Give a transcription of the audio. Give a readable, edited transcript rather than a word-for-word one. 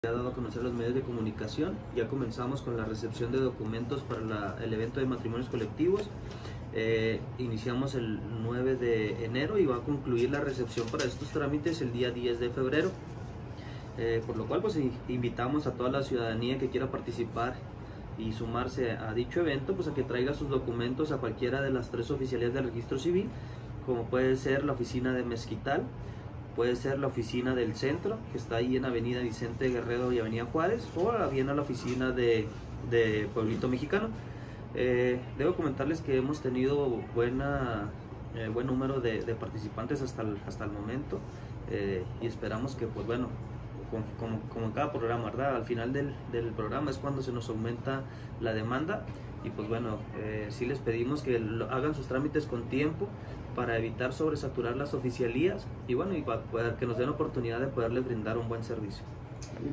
Ha dado a conocer los medios de comunicación. Ya comenzamos con la recepción de documentos para el evento de matrimonios colectivos. Iniciamos el 9 de enero y va a concluir la recepción para estos trámites el día 10 de febrero. Por lo cual pues invitamos a toda la ciudadanía que quiera participar y sumarse a dicho evento, pues a que traiga sus documentos a cualquiera de las 3 oficialías del registro civil, como puede ser la oficina de Mezquital, puede ser la oficina del centro, que está ahí en Avenida Vicente Guerrero y Avenida Juárez, o bien a la oficina de Pueblito Mexicano. Debo comentarles que hemos tenido buen número de participantes hasta el momento, y esperamos que, pues bueno, como en cada programa, ¿verdad? Al final del programa es cuando se nos aumenta la demanda, y pues bueno, sí les pedimos que hagan sus trámites con tiempo para evitar sobresaturar las oficialías y bueno, y para que nos den oportunidad de poderles brindar un buen servicio.